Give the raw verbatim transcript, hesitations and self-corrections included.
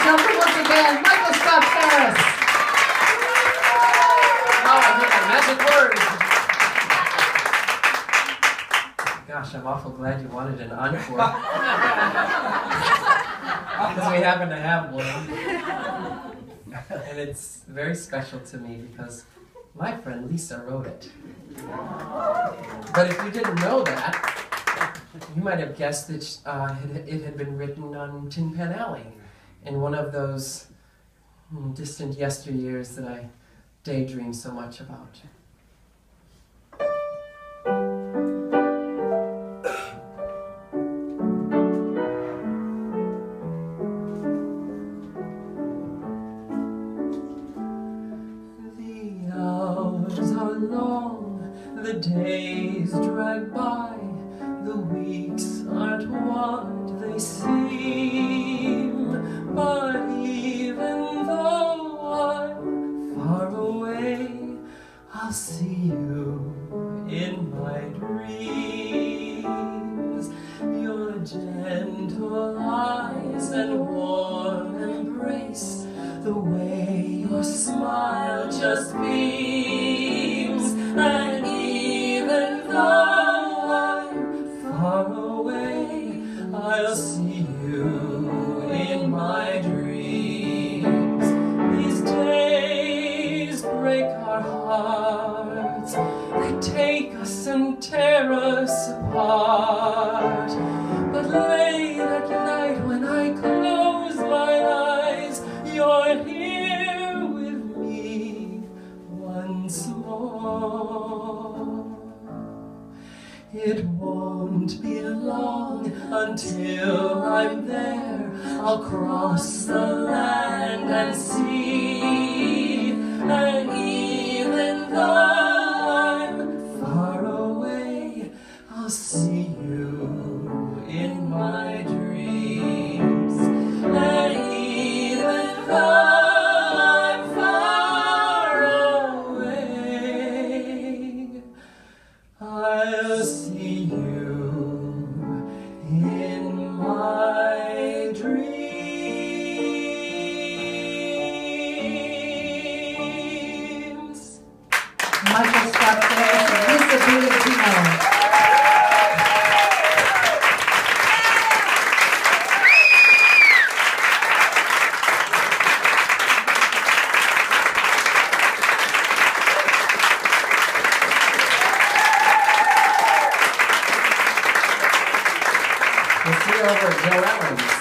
welcome once again, Michael Scott Ferris. Oh, I heard my magic words. Gosh, I'm awful glad you wanted an encore. Because we happen to have one. And it's very special to me because my friend Lisa wrote it. But if you didn't know that, you might have guessed that uh, it, it had been written on Tin Pan Alley in one of those mm, distant yesteryears that I daydream so much about. The hours are long, the days drag by, the weeks aren't what they seem, but even though I'm far away, I'll see you in my dreams. Your gentle eyes and warm embrace, the way your smile just beams, and even though far away, I'll see you in my dreams. These days break our hearts, they take us and tear us apart. But late at night when I close my eyes, you're here with me once more. It won't be long until I'm there. I'll cross the land and sea, and even though I'm far away, I'll see you in my dreams. And even though I'm far away, I'll see you in my dreams. Michael Scott Ferris and Lisa Brigantino. We'll see you over at Joe Allen's.